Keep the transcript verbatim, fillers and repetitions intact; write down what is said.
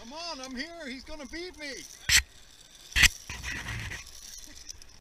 Come on, I'm here. He's gonna beat me.